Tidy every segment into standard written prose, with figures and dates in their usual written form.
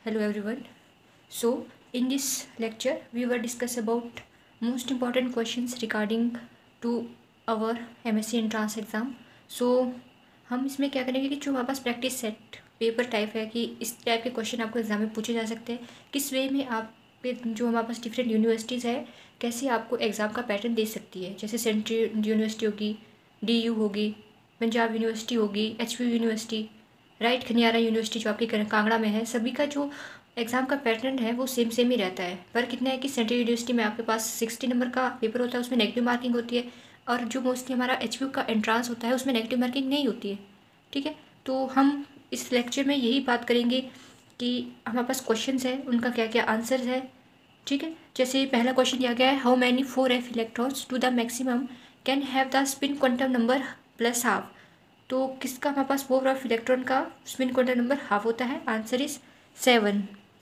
Hello everyone. So in this lecture we will discuss about most important questions regarding to our MSc entrance exam. So हम इसमें क्या करेंगे कि जो हमारे पास प्रैक्टिस सेट पेपर टाइप है कि इस टाइप के क्वेश्चन आपको एग्जाम में पूछे जा सकते हैं, किस वे में आप जो हमारे पास डिफरेंट यूनिवर्सिटीज़ है कैसे आपको एग्ज़ाम का पैटर्न दे सकती है। जैसे सेंट्रल यूनिवर्सिटी होगी, DU होगी, पंजाब यूनिवर्सिटी होगी, HPU university, right, Khaniyara university जो आपकी कांगड़ा में है, सभी का जो एग्ज़ाम का पैटर्न है वो सेम ही रहता है। पर कितना है कि सेंट्रल यूनिवर्सिटी में आपके पास 60 नंबर का पेपर होता है, उसमें नेगेटिव मार्किंग होती है, और जो मोस्टली हमारा HPU का एंट्रांस होता है उसमें नेगेटिव मार्किंग नहीं होती है। ठीक है, तो हम इस लेक्चर में यही बात करेंगे कि हमारे पास क्वेश्चन है उनका क्या क्या आंसर्स है। ठीक है, जैसे पहला क्वेश्चन दिया गया है, how many 4f electrons to the maximum can have the spin quantum number plus half. तो किसका हमारे पास 4 इलेक्ट्रॉन का स्पिन क्वांटम नंबर हाफ होता है? Answer is 7।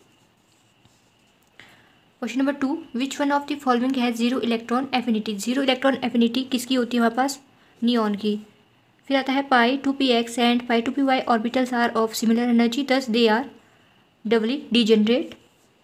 Question number 2, which one of the following है zero electron affinity. Zero electron affinity किसकी होती है हमारे पास? नियॉन की। फिर आता है pi 2px and pi 2py orbitals are of similar energy thus they are doubly degenerate.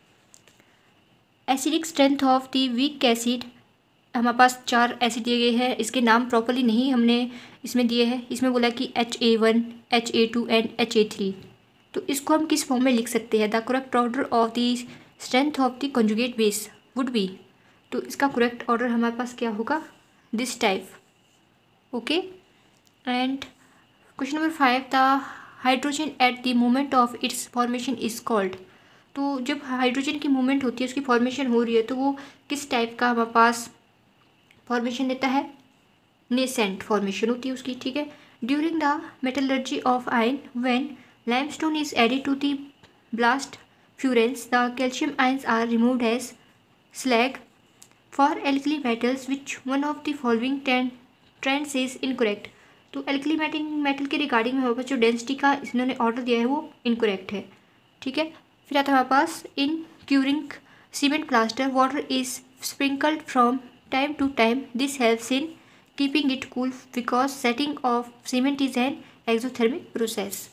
Acidic strength of the weak acid, हमारे पास 4 एसिड दिए गए हैं, इसके नाम प्रॉपरली नहीं हमने इसमें दिए हैं। इसमें बोला कि HA1, HA2 एंड HA3। तो इसको हम किस फॉर्म में लिख सकते हैं? The correct order of the strength of the conjugate base would be. तो इसका करेक्ट ऑर्डर हमारे पास क्या होगा? This type. Okay, and question number 5, the hydrogen at the moment of its formation is called. तो जब हाइड्रोजन की movement होती है, उसकी फॉर्मेशन हो रही है, तो वो किस टाइप का हमारे पास फॉर्मेशन देता है? नेसेंट फॉर्मेशन होती है उसकी। ठीक है, during the metallurgy of iron when limestone is added to the blast furnace the calcium ions are removed as slag. For alkali metals which one of the following trends is incorrect। तो alkali metal के regarding में हमारे पास जो density का इन्होंने order दिया है वो इनकोरेक्ट है। ठीक है, फिर आता है हमारे पास in curing cement plaster water is sprinkled from time to time, this helps in keeping it cool because setting of cement is an exothermic process.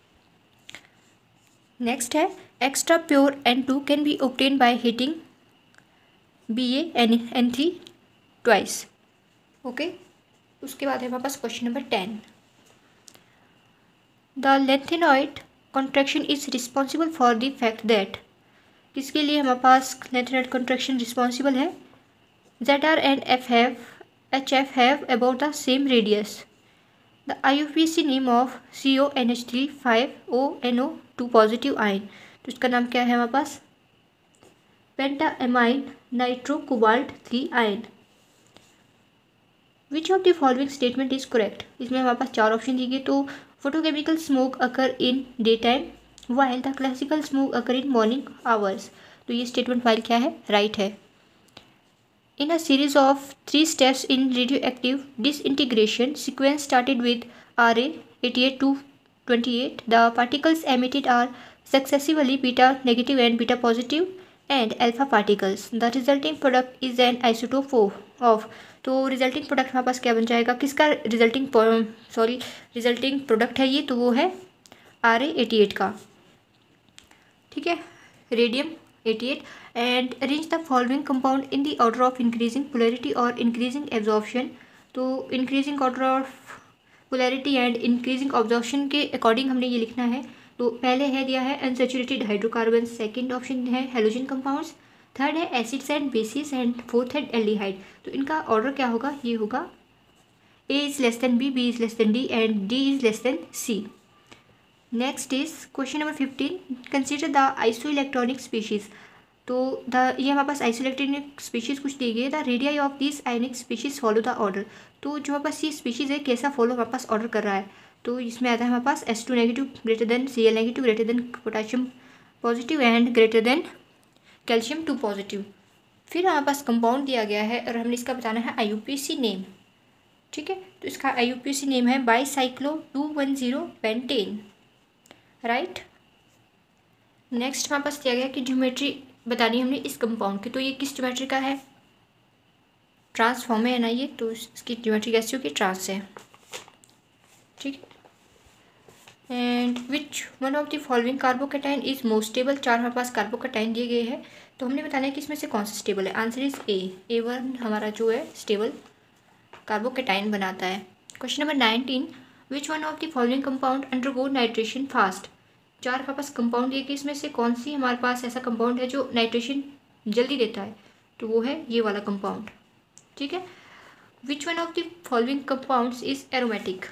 Next है extra pure N2 can be obtained by heating BaN3 twice. Okay, उसके बाद है हमारे पास question number 10, the lanthanoid contraction is responsible for the fact that. किसके लिए हमारे पास लेंथेनॉइड कॉन्ट्रैक्शन रिस्पॉन्सिबल है? ZR and HF have about the same radius. The IUPAC name of CONH3 5ONO2 positive ion. तो इसका नाम क्या है हमारे पास? Pentaamine nitro cobalt 3 ion. Which of the following statement is correct. इसमें हमारे पास 4 ऑप्शन दिए गए। तो photochemical smoke occur in day time while the classical smoke occur in morning hours. तो ये स्टेटमेंट वाइल क्या है? राइट है। In a series of 3 steps in radioactive disintegration sequence started with Ra88 to 28, the particles emitted are successively beta negative and beta positive and alpha particles. The resulting product is an isotope of। तो resulting product हमारे पास क्या बन जाएगा? किसका resulting product है ये? तो वो है Ra88 का। ठीक है, radium 88। And arrange the following compound in the order of increasing polarity और इंक्रीजिंग एब्जॉर्प्शन। तो increasing order of polarity and increasing absorption के अकॉर्डिंग हमने ये लिखना है। तो पहले है दिया है अनसैचुरेटेड हाइड्रोकार्बन, सेकंड ऑप्शन है हेलोजन कंपाउंड्स, थर्ड है acids and bases and fourth है एल्डिहाइड। तो इनका ऑर्डर क्या होगा? ये होगा A is less than B, B is less then D and D is less than C। Next is question number 15, consider the isoelectronic species. तो ये हमारे पास आइसोइलेक्ट्रॉनिक स्पीशीज कुछ दी गई है। The radii of this ionic species follow the order. तो जो हमारे पास ये स्पीशीज है कैसा फॉलो हमारे पास ऑर्डर कर रहा है? तो इसमें आता है हमारे पास S2 negative greater than Cl negative greater than potassium positive and greater than calcium 2 positive. फिर हमारे पास कंपाउंड दिया गया है और हमने इसका बताना है IUPAC नेम। ठीक है, तो इसका IUPAC नेम है बाईसाइक्लो 210 पेंटेन। राइट, नेक्स्ट हमारे पास दिया गया कि ज्योमेट्री बतानी है हमने इस कंपाउंड की। तो ये किस ज्योमेट्री का है? ट्रांसफॉर्म है ना ये, तो इसकी ज्योमेट्री कैसी होगी? ट्रांस है। ठीक है, and which one of the following carbocation is most stable. 4 हमारे पास कार्बोकेटाइन दिए गए हैं, तो हमने बताना है कि इसमें से कौन सा स्टेबल है। आंसर इज A1 हमारा जो है स्टेबल कार्बोकेटाइन बनाता है। Question number 19, which one of the following compound undergo nitration fast. 4 हमारे पास कंपाउंड दिए गए, इसमें से कौन सी हमारे पास ऐसा कंपाउंड है जो नाइट्रेशन जल्दी देता है, तो वो है ये वाला कंपाउंड। ठीक है। Which one of the following compounds is aromatic.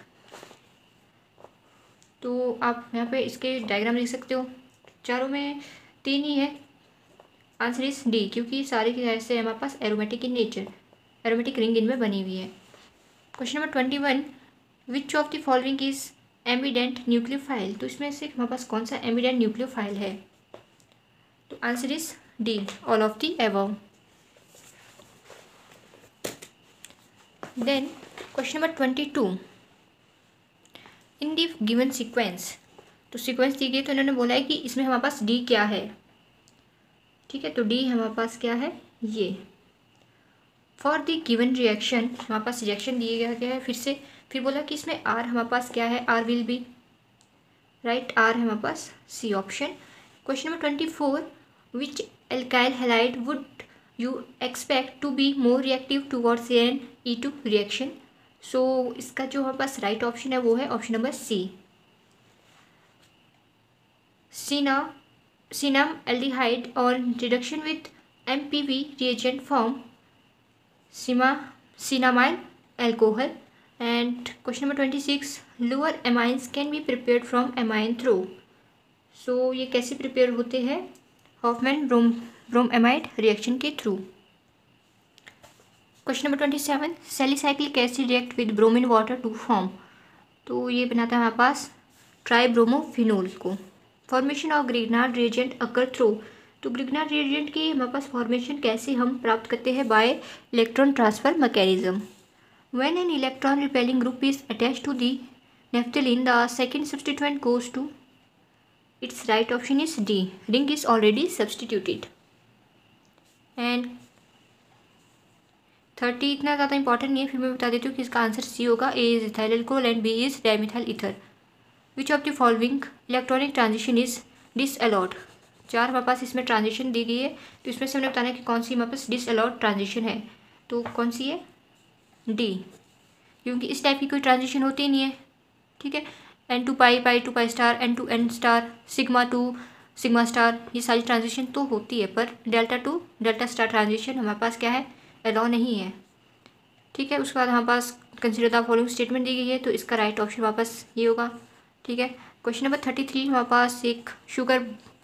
तो आप यहाँ पे इसके डायग्राम देख सकते हो, चारों में 3 ही है। आंसर इज डी, क्योंकि सारे के ऐसे हमारे पास aromatic in nature, aromatic ring इनमें बनी हुई है। Question number 21, which of the following is ambident nucleophile. तो इसमें से हमारे पास कौन सा एम्बिडेंट न्यूक्लियोफाइल है, तो answer is D, all of the above. Then question number 22, in the given sequence. तो सीक्वेंस दी गई, तो इन्होंने बोला है कि इसमें हमारे पास डी क्या है। ठीक है, तो डी हमारे पास क्या है, ये। फॉर द गिवन रिएक्शन हमारे पास रिएक्शन दिया गया है, फिर बोला कि इसमें आर हमारे पास क्या है, are will be right, are है हमारे पास C option. Question number 24, which alkyl halide would you expect to be more reactive towards an E2 reaction. So इसका जो हमारे पास राइट ऑप्शन है वो है option number C, cinnamaldehyde on reduction with MPV reagent form cinnamyl alcohol. And question number 26, lower amines can be prepared from amine through. So ये कैसे prepare होते हैं, हॉफमैन ब्रोमएमाइड रिएक्शन के through. Question number 27, salicylic acid react with bromine water to form. तो ये बनाता है हमारे पास ट्राइब्रोमोफिनोल को। Formation of Grignard reagent occur through. तो ग्रिग्नार्ड रिएजेंट की हमारे पास फॉर्मेशन कैसे हम प्राप्त करते हैं, by electron transfer mechanism. When an electron repelling group is attached to the naphthalene, the second substituent goes to, it's right option is D, ring is already substituted. And 30 इतना ज़्यादा इंपॉर्टेंट नहीं है, फिर मैं बता देती हूँ कि इसका आंसर सी होगा। A is ethyl alcohol and B is dimethyl ether. Which of the following electronic transition is disallowed. 4 हमारे पास इसमें ट्रांजिशन दी गई है, तो इसमें से हमने बताना है कि कौन सी हमारे पास डिसअलाउड ट्रांजिशन है। तो कौन सी है, डी, क्योंकि इस टाइप की कोई ट्रांजिशन होती ही नहीं है। ठीक है, N2 pi, pi to pi star, N2 N star, sigma to sigma star, ये सारी ट्रांजिशन तो होती है, पर delta to delta star transition हमारे पास क्या है, अलाउ नहीं है। ठीक है, उसके बाद हमारे पास कंसीडर द फॉलोइंग स्टेटमेंट दी गई है, तो इसका राइट ऑप्शन वापस ये होगा। ठीक है, क्वेश्चन नंबर 33 हमारे पास एक sugar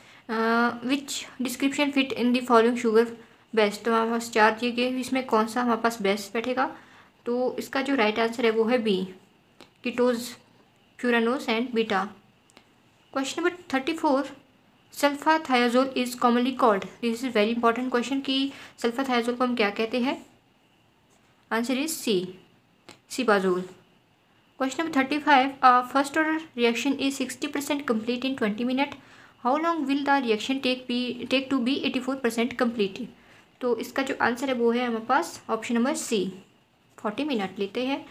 which description fit in the following sugar best. तो हमारे पास 4 दिए गए, इसमें कौन सा हमारे पास बेस्ट बैठेगा, तो इसका जो राइट आंसर है वो है B, ketose, furanose and beta. Question number 34, sulfathiazole is commonly called. This is very important question कि सल्फाथायाजोल को हम क्या कहते हैं। Answer is C, cibazol. Question number 35, first order reaction is 60% complete in 20 minutes. How long will the reaction take to be 84% complete। तो इसका जो answer है वो है हमारे पास ऑप्शन नंबर सी, 40 मिनट लेते हैं।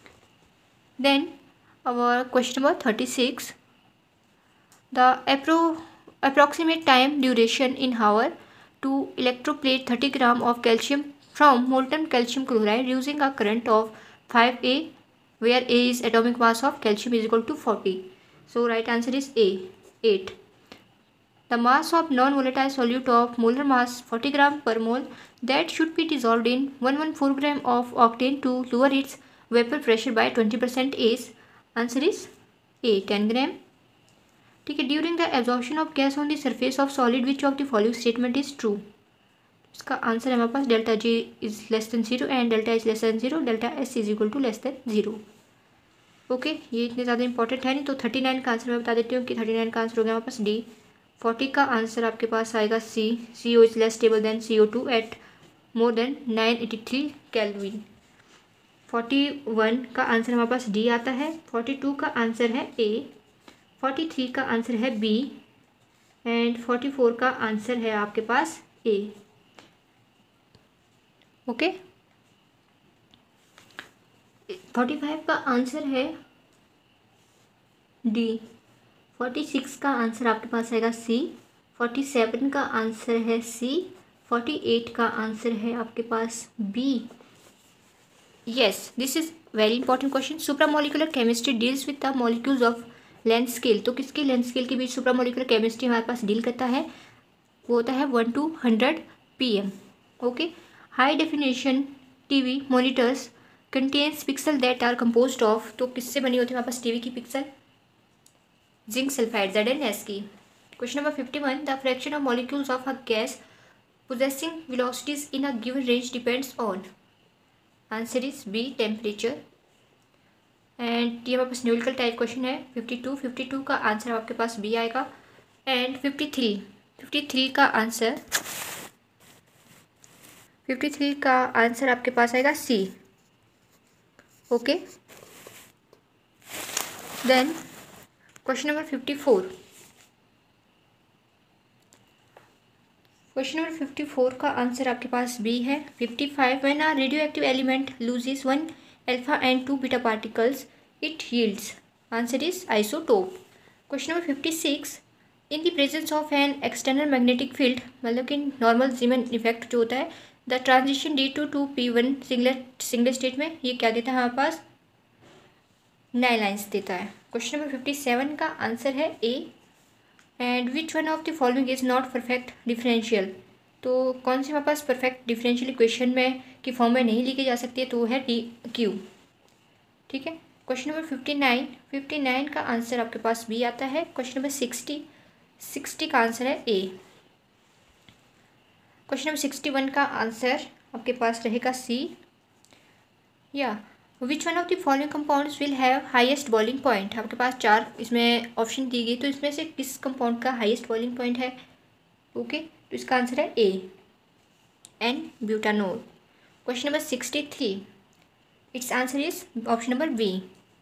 Then our question number 36, the approximate time duration in hour to electroplate 30 gram of calcium from molten calcium chloride using a current of 5A, where A is atomic mass of calcium is equal to 40. So right answer is A, 8. The mass of non-volatile solute of molar mass 40 gram per mole that should be dissolved in 114 gram of octane to lower its vapor pressure by 20% is, answer is A, 10 gram. ठीक है, during the absorption of gas on the surface of solid which of the following statement is true. इसका answer है हमारे पास delta G is less than 0 and delta H less than 0, delta S is equal to less than 0। Okay, ये इतने ज़्यादा important है नहीं, तो 39 का आंसर मैं बता देती हूँ कि 39 का आंसर हो गया हमारे पास डी। 40 का आंसर आपके पास आएगा C, CO is less stable than CO2 at more than 983 kelvin. 41 का आंसर हमारे पास डी आता है। 42 का आंसर है ए, 43 का आंसर है बी एंड 44 का आंसर है आपके पास ए। ओके, 45 का आंसर है डी, 46 का आंसर आपके पास आएगा सी। 47 का आंसर है सी। 48 का आंसर है आपके पास B. Yes, this is very important question. Supramolecular chemistry deals with the molecules of length scale. तो किसके लेंथ स्केल के बीच सुप्रामोलिकुलर केमिस्ट्री हमारे पास डील करता है? वो होता है 1 to 100 pm। Okay. High definition TV monitors contains pixel that are composed of. तो किससे बनी होती है हमारे पास टीवी की पिक्सल? जिंक सल्फाइड, ZnS की। Question number 51, the fraction of molecules of a gas possessing velocities in a given range depends on। Answer is B, temperature. And ये हमारे पास न्यूमेरिकल टाइप क्वेश्चन है। 52 का आंसर आपके पास B आएगा। And 53 का answer आपके पास आएगा C. Okay. Then question number 54। Question number 54 का आंसर आपके पास बी है। 55, when a radioactive element loses 1 alpha and 2 beta particles it yields. Answer is isotope. Question number 56, in the presence of an external magnetic field, मतलब कि normal Zeeman effect जो होता है, the transition D2 to P1 single state में ये क्या देता है हमारे पास? नए लाइन्स देता है। क्वेश्चन नंबर 57 का आंसर है A. And which one of the following is not perfect differential. तो कौन सी हमारे पास परफेक्ट डिफरेंशियल इक्वेशन में की फॉर्म में नहीं लिखी जा सकती है? तो वो है डी क्यू। ठीक है। क्वेश्चन नंबर 59 का आंसर आपके पास बी आता है। क्वेश्चन नंबर 60 का आंसर है ए। क्वेश्चन नंबर 61 का आंसर आपके पास रहेगा सी। या which one of the following compounds will have highest boiling point. आपके पास 4 इसमें ऑप्शन दी गई, तो इसमें से किस कंपाउंड का हाईएस्ट बॉइलिंग पॉइंट है? ओके, तो इसका आंसर है A, n butanol. Question number 63, it's answer is option number B.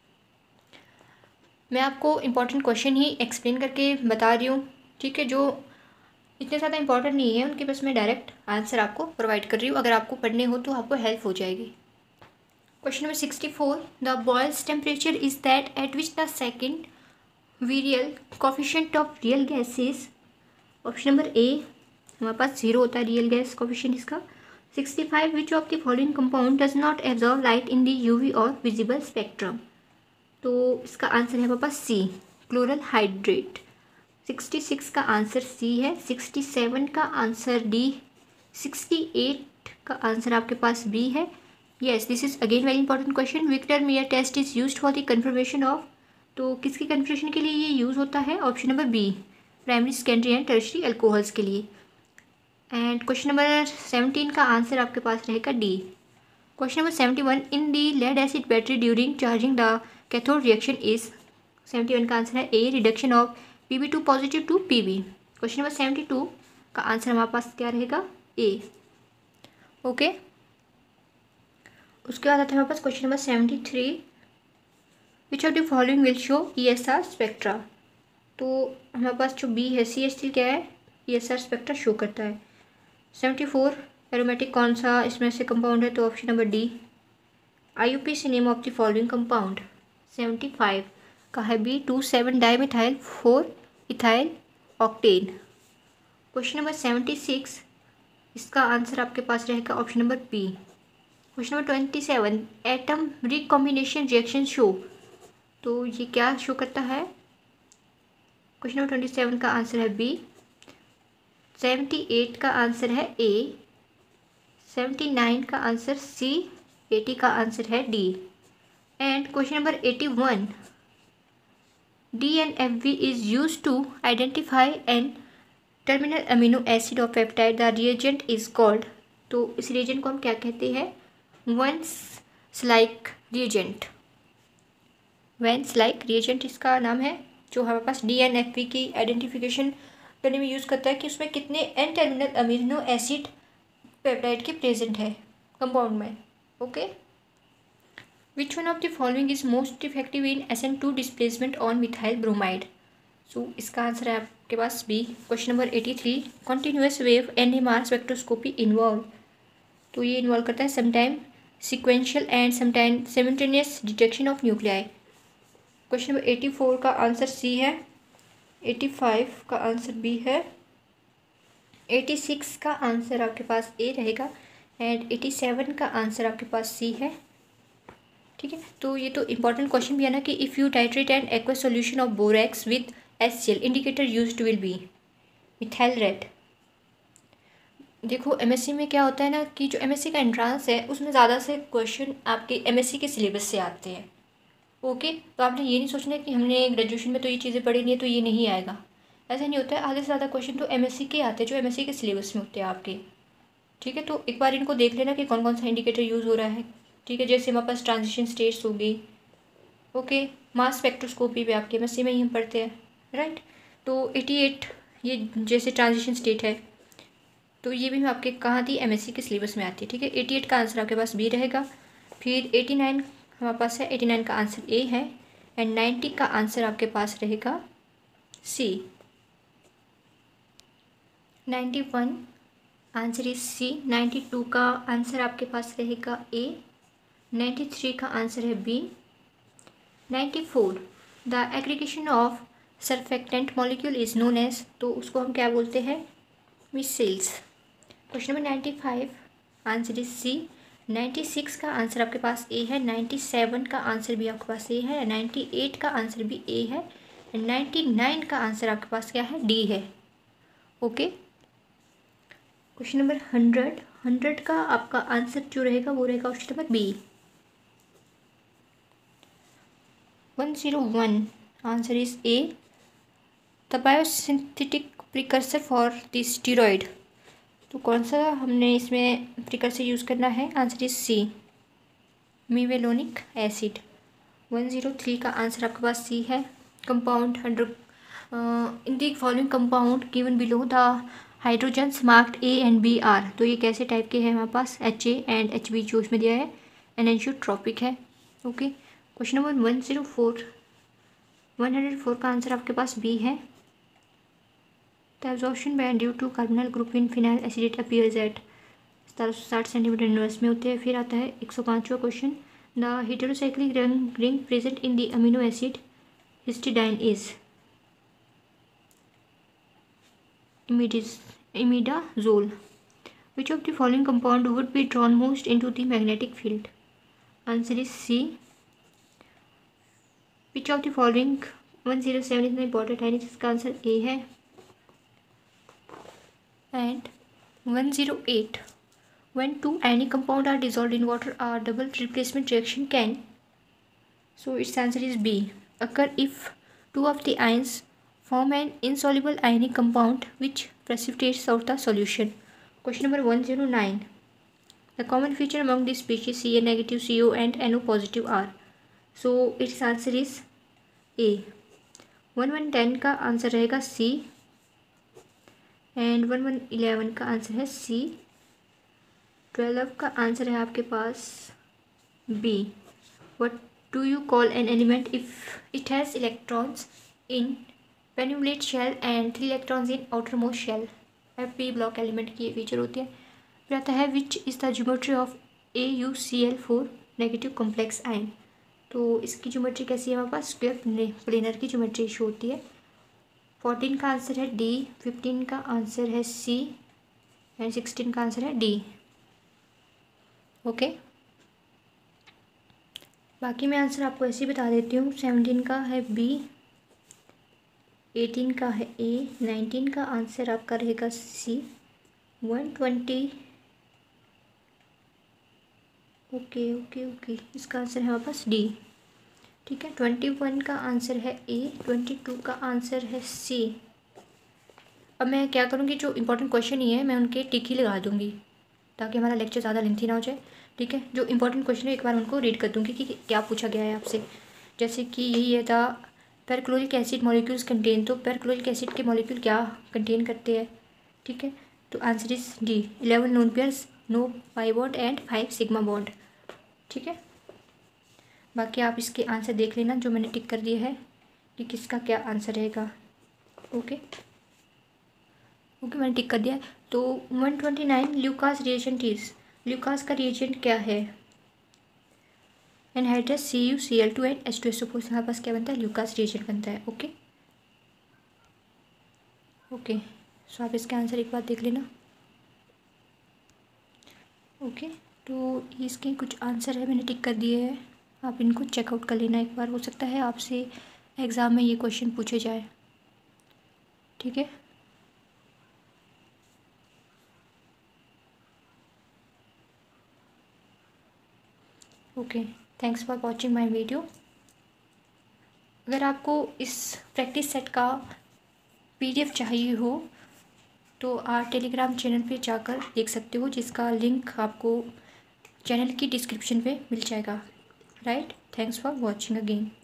मैं आपको इंपॉर्टेंट क्वेश्चन ही एक्सप्लेन करके बता रही हूँ। ठीक है, जो इतने ज़्यादा इंपॉर्टेंट नहीं है उनके, बस मैं डायरेक्ट आंसर आपको प्रोवाइड कर रही हूँ। अगर आपको पढ़ने हो तो आपको हेल्प हो जाएगी। Question number 64, the Boyle's temperature is that at which the second virial coefficient of real gases. Option number A हमारे पास 0 होता है रियल गैस कोफिशिएंट इसका। 65, which of the following compound does not absorb light in the UV or visible spectrum. तो इसका answer है हमारे पास सी, क्लोरल हाइड्रेट। 66 का आंसर सी है। 67 का आंसर डी। 68 का आंसर आपके पास बी है। Yes, this is again very important question. Victor Meyer test is used for the confirmation of. तो किसकी कन्फर्मेशन के लिए ये यूज़ होता है? Option number B, primary secondary and tertiary alcohols के लिए। एंड क्वेश्चन नंबर 17 का आंसर आपके पास रहेगा D. Question number 71, in the lead acid battery during charging the cathode reaction is. 71 का आंसर है A, reduction of Pb2 positive to Pb। Question number 72 का answer हमारे पास क्या रहेगा? ए। ओके, उसके बाद आता है हमारे पास question number 73, which of the following will show ESR spectra. तो हमारे पास जो बी है CH3 क्या है? ESR स्पेक्ट्रा शो करता है। 74, एरोमेटिक कौन सा इसमें से कंपाउंड है? तो option number D. IUPAC name of the following compound. 75 का है B27 dimethyl 4 ethyl octane. Question number 76, इसका आंसर आपके पास रहेगा option number B. Question number 27, atom recombination reaction show. तो ये क्या शो करता है? क्वेश्चन नंबर 27 का आंसर है बी। 78 का आंसर है ए। 79 का आंसर सी। 80 का आंसर है D. And question number 81, DNFV is used to identify an terminal amino acid or peptide. The reagent is called। तो इस reagent को हम क्या कहते हैं? Wentz-like reagent। Wentz-like reagent इसका नाम है, जो हमारे पास DNFV की आइडेंटिफिकेशन करने में यूज़ करता है कि उसमें कितने n terminal amino acid peptide के प्रेजेंट है कंपाउंड में। Okay. Which one of the following is most effective in SN2 displacement on methyl bromide? So इसका आंसर है आपके पास B. Question number 83, continuous wave NMR spectroscopy involve। तो ये involve करता है sometime sequential and sometime simultaneous detection of nuclei। Question number 84 का answer C है, 85 का आंसर बी है। 86 का आंसर आपके पास ए रहेगा एंड 87 का आंसर आपके पास सी है। ठीक है, तो ये तो इम्पॉर्टेंट क्वेश्चन भी है ना कि if you titrate an aqueous solution of borax with HCl indicator used will be methyl red. देखो एमएससी में क्या होता है ना कि जो एमएससी का एंट्रांस है उसमें ज़्यादा से क्वेश्चन आपके एमएससी के सिलेबस से आते हैं। ओके, तो आपने ये नहीं सोचना कि हमने ग्रेजुएशन में तो ये चीज़ें पढ़ी नहीं है तो ये नहीं आएगा, ऐसा नहीं होता है। आधे से ज़्यादा क्वेश्चन तो एमएससी के आते हैं जो एमएससी के सिलेबस में होते हैं आपके। ठीक है, तो एक बार इनको देख लेना कि कौन कौन सा इंडिकेटर यूज़ हो रहा है। ठीक है, जैसे हमारे पास ट्रांजिशन स्टेट्स हो गई। ओके, मास स्पेक्ट्रोस्कोपी भी आपके एमएससी में ही हम पढ़ते हैं, राइट। तो 88 ये जैसे ट्रांजिशन स्टेट है तो ये भी मैं आपके कहाँ थी, एमएससी के सिलेबस में आती है। ठीक है, 88 का आंसर आपके पास बी रहेगा। फिर 89 हमारे पास है, 89 का आंसर ए है एंड 90 का आंसर आपके पास रहेगा सी। 91 आंसर इज सी। 92 का आंसर आपके पास रहेगा ए। 93 का आंसर है B. 94 the aggregation of surfactant molecule is known as, तो उसको हम क्या बोलते हैं, micelles. Question number 95 answer is C. 96 का आंसर आपके पास ए है। 97 का आंसर भी आपके पास ए है। 98 का आंसर भी ए है। 99 का आंसर आपके पास क्या है, डी है। ओके, क्वेश्चन नंबर 100 का आपका आंसर जो रहेगा वो रहेगा option number B. 101 answer is A the biosynthetic precursor for the steroid, तो कौन सा हमने इसमें प्रिकर्सर यूज़ करना है, answer is C, mevalonic acid. 103 का आंसर आपके पास सी है। Compound 100 in the following compound given below the hydrogens marked A and B are, तो ये कैसे टाइप के हैं हमारे पास, HA एंड HB जो उसमें दिया है एनेंशियोट्रॉपिक है। ओके, क्वेश्चन नंबर 104 का आंसर आपके पास बी है। The absorption band due to carbonyl group in phenyl acetate appears at 1760 centimetre inverse में होते हैं। फिर आता है 105वां question, the heterocyclic ring present in the amino acid histidine is imidazole. Which of the following compound would be drawn most into the magnetic field? Answer is C. Which of the following 107 is important है, जिसका answer A है। And 108 when two ionic compound are dissolved in water a double replacement reaction can, so its answer is B, occur if two of the ions form an insoluble ionic compound which precipitates out the solution. Question number 109 the common feature among the species Ca negative, CO and NO positive are, so its answer is A. 1110 का answer रहेगा C and 1111 का answer है C। 12 का answer है आपके पास B. What do you call an element if it has electrons in penultimate shell and 3 electrons in outermost shell, p block element की ये फीचर होती है। फिर आता है which is the geometry of AuCl4 negative complex ion, तो इसकी geometry कैसी है हमारे पास, स्क्वायर प्लेनर की ज्योमेट्री इशू होती है। 14 का आंसर है D, 15 का आंसर है C एंड 16 का आंसर है D। ओके, बाकी मैं आंसर आपको ऐसे ही बता देती हूँ। 17 का है B, 18 का है A, 19 का आंसर आपका रहेगा C, 120 ओके इसका आंसर है हमारे पास D। ठीक है, 21 का आंसर है A, 22 का आंसर है C। अब मैं क्या करूँगी, जो इंपॉर्टेंट क्वेश्चन ही है मैं उनके टिक ही लगा दूँगी ताकि हमारा लेक्चर ज़्यादा लेंथी ना हो जाए। ठीक है, जो इंपॉर्टेंट क्वेश्चन है एक बार उनको रीड कर दूँगी कि क्या पूछा गया है आपसे। जैसे कि यही है था पेरक्लोरिक एसिड मॉलिक्यूल्स कंटेन, तो पेरक्लोरिक एसिड के मॉलिक्यूल क्या कंटेन करते हैं। ठीक है, तो answer is D, 11 lone pairs, no pi bond and 5 sigma bond. ठीक है, बाकी आप इसके आंसर देख लेना जो मैंने टिक कर दिया है कि किसका क्या आंसर रहेगा। ओके मैंने टिक कर दिया है। तो 129 ल्यूकास रिएजेंट इज, ल्यूकास का रिएजेंट क्या है, एनहाइड्रस CuCl2 एंड H2SO4 हमारे पास क्या बनता है, ल्यूकास रिएजेंट बनता है। ओके, ओके, सो आप इसके आंसर एक बार देख लेना। ओके, तो इसके कुछ आंसर है, मैंने टिक कर दिए हैं, आप इनको चेकआउट कर लेना एक बार। हो सकता है आपसे एग्ज़ाम में ये क्वेश्चन पूछे जाए, ठीक है। Okay, thanks for watching my video. अगर आपको इस प्रैक्टिस सेट का PDF चाहिए हो तो आप टेलीग्राम चैनल पे जाकर देख सकते हो, जिसका लिंक आपको चैनल की डिस्क्रिप्शन पे मिल जाएगा। Right, thanks for watching again.